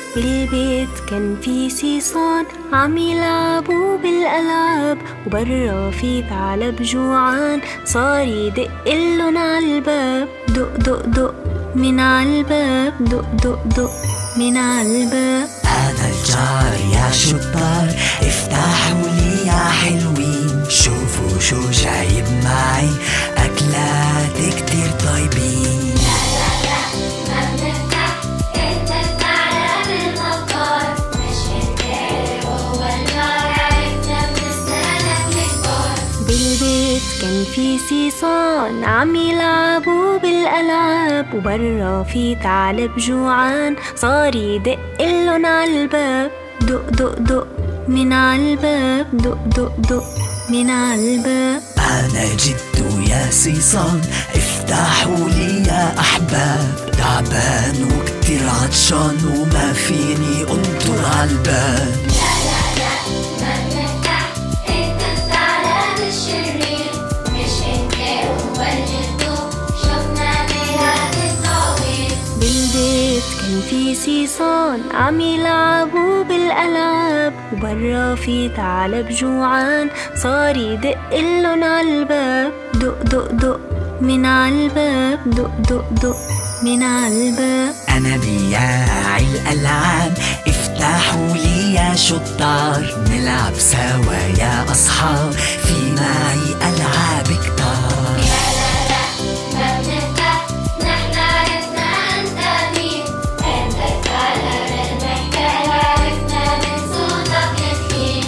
بالبيت كان في صيصان عم يلعبوا بالألعاب، وبرا في ثعلب جوعان صار يدقلن عالباب. دق دق دق من عالباب، دق دق دق من عالباب. أنا الجار يا شطار، افتحوا لي يا حلوين، شوفوا شو جايب معي، أكلات كتير طيبين. لا لا لا ما بنفتح، انت الثعلب الغدار، مش انت هو الجار، عرفنا بنستناك الكبار. بالبيت كان في صيصان عم يلعبوا بالألعاب، وبرا في ثعلب جوعان صار يدقلن عالباب. دق دق دق من عالباب، دق دق دق من عالباب. أنا جد يا صيصان، افتحوا لي يا أحباب، تعبان وكتير عطشان وما فيني أنطر عالباب. لا لا لا ما بنفتح، انت الثعلب الشرير، مش انت هو الجدو، شفنا بهاد الطويل. بالبيت كان في صيصان عم يلعبوا بالألعاب، وبرا في ثعلب جوعان صار يدقلن عالباب. دق دق دق من عالباب، دق دق دق من عالباب. أنا بياعي الألعاب، افتحوا لي يا شطار، نلعب سوا يا أصحاب، في معي ألعاب كتار. لا لا لا ما بنفتح، نحن عرفنا انت مين، انت الثعلب المحتال، عرفنا من صوتك الحين.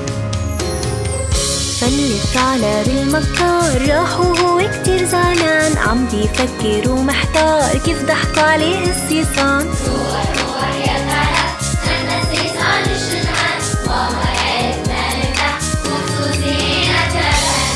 فل الثعلب المكار راح وهو كتير زعلان، عم بيفكر ومحتار كيف ضحكوا عليه الصيصان. روح روح يا ثعلب، نحن الصيصان الشجعان، وما عرفنا نفتح، مبسوطين كمان.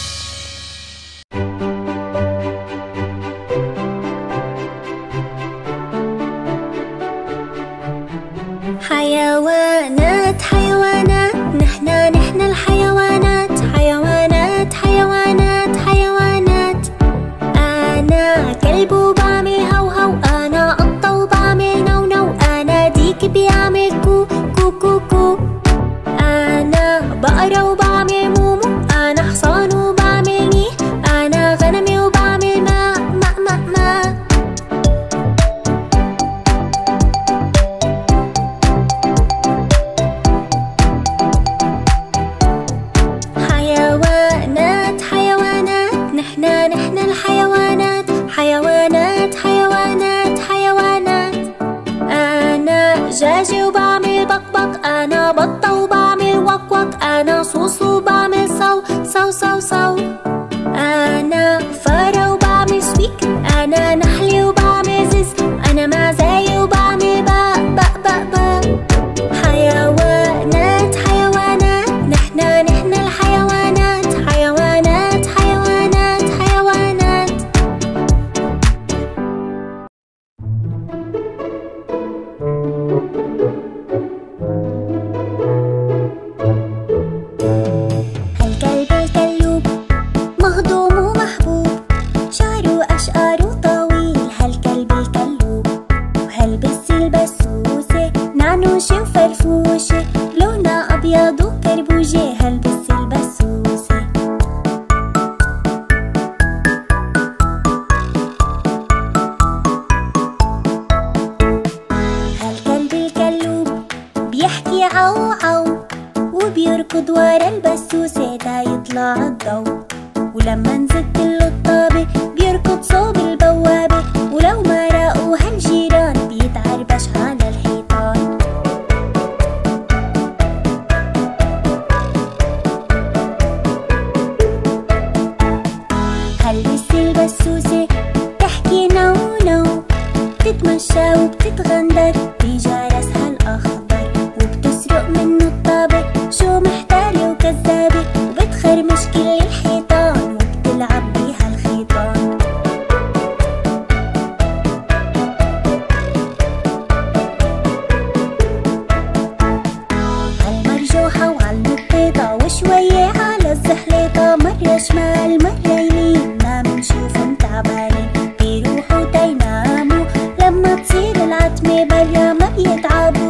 حيوانات حيوانات، نحن الحيوانات، حيوانات حيوانات حيوانات. أنا كلب وبعمل هو هو، أنا قطة وبعمل نو نو، أنا ديك بيعمل كو كو كو كو. أنا بقرة وبعمل مو مو، أنا حصان وبعمل مي، أنا غنمي وبعمل ما ما ما ما. حيوانات حيوانات، نحن الحيوانات، حيوانات حيوانات حيوانات. أنا دجاجة وبعمل بق بق، أنا بطة وبعمل وك وك، أنا صوص وبعمل صو صو صو صو. أنا فارة وبعمل سويك، أنا نحلة وبعمل زز، أنا معزاية وبعمل باء باء باء باء. حيوانات حيوانات، نحن الحيوانات، حيوانات حيوانات حيوانات. الكلب الكلوب مهضوم ومحبوب، شعره أشقر وطويل، هالكلب الكلوب. وهالبس البسوسة نعنوشة وفرفوشة، لونها أبيض وكربوجة، هالبس البسوسة. هالكلب الكلوب بيحكي عو عو، وبيركض ورا البسوسة دا يطلع الضو. ولما نزت له الطابة بيركض صوب البوابة، ولو ما راقوا هالجيران بيتعربش على الحيطان. هالبس البسوسة تحكي نو نو، بتتمشى وبتتغندر بجرسها الأخضر، وبتسرق منه الطابة شو محتالة وكذابة، وبتخرمش كل الحيطان وبتلعب بيها الخيطان. عالمرجوحة وعالنطيطة وشوية على الزحليطة، مرة شمال مرة يمين ما منشوفهم تعبانين، بيروحوا تيناموا لما تصير العتمة برا ما بيتعبوا.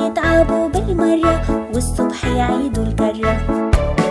يتعبوا بالمرة والصبح يعيدوا الكرة.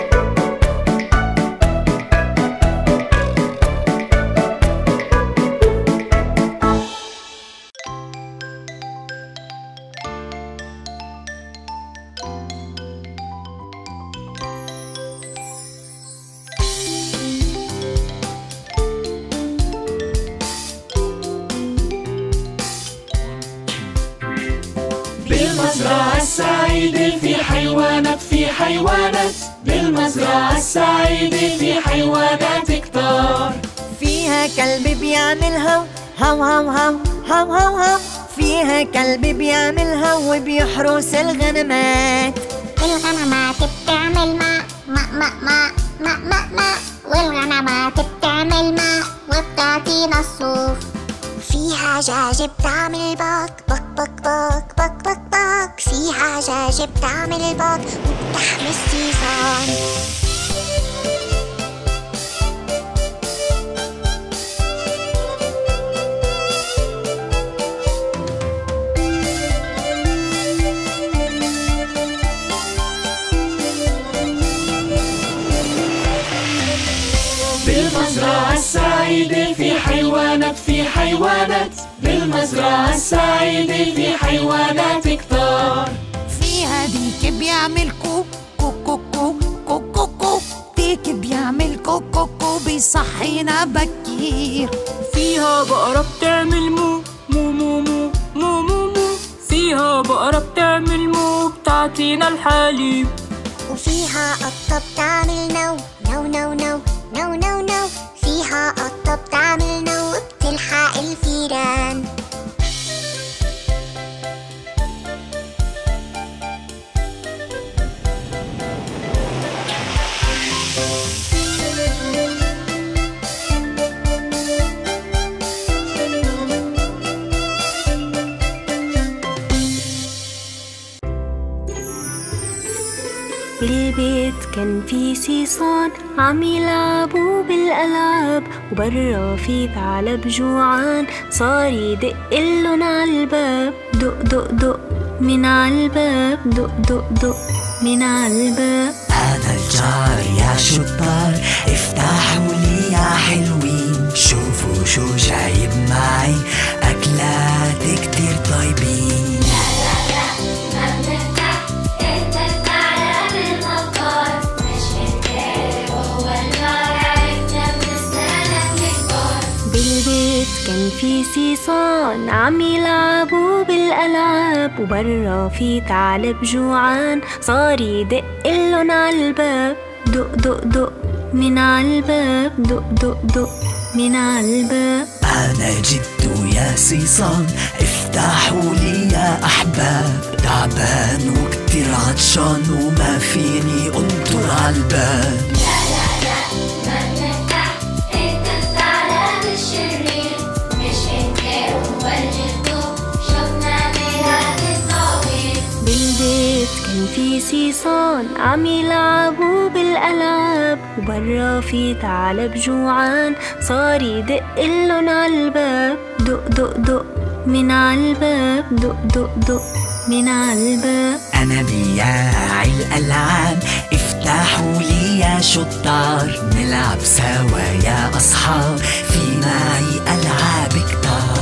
بالمزرعة السعيدة في حيوانات بالمزرعة السعيدة في حيوانات كتار. فيها كلب بيعمل هو هو هو هو هو هو هو. فيها كلب بيعمل هو وبيحرس الغنمات. والغنمات بتعمل ماء ماء ماء ماء ماء ماء ماء. والغنمات بتعمل ماء وبتعطينا الصوف. فيها دجاجة بتعمل بق بق بق بق بق بق بق. فيها دجاجة بتعمل بق وبتحمي السيفان. بالمزرعة السعيدة في حيوانات بالمزرعة السعيدة في حيوانات كتار. فيها ديك بيعمل كو كو كو كو كو كو كو. ديك بيعمل كو كو كو بيصحينا بكير. فيها بقرة بتعمل مو مو مو مو مو مو مو. فيها بقرة بتعمل مو بتعطينا الحليب. وفيها قطة بتعمل نو نو نو نو نو نو نو. فيها قطة بتعمل نو بتلحق الفيران. بالبيت كان في صيصان عم يلعبوا بالألعاب، وبرا في ثعلب جوعان صار يدقلن عالباب. دق دق دق من عالباب، دق دق دق من عالباب. أنا الجار يا شطار، افتحوا لي يا حلوين. شوفوا شو جايب معي، أكلات كتير طيبين. كان في صيصان عم يلعبوا بالألعاب، وبرا في ثعلب جوعان صار يدقلن عالباب. دق دق دق من عالباب، دق دق دق من عالباب. أنا جد يا صيصان، افتحوا لي يا أحباب. تعبان وكتير عطشان وما فيني أنطر عالباب. كان في صيصان عم يلعبوا بالألعاب، وبرا في ثعلب جوعان صار يدقلن عالباب. دق دق دق من عالباب، دق دق دق من عالباب. أنا بياعي الألعاب، افتحوا لي يا شطار. نلعب سوا يا أصحاب، في معي ألعاب كتار.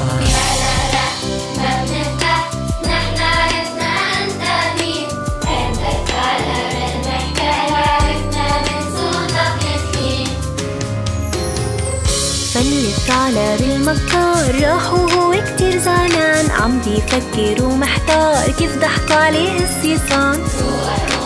فالثعلب المكار راح وهو كتير زعلان، عم بيفكر ومحتار كيف ضحكوا عليه الصيصان.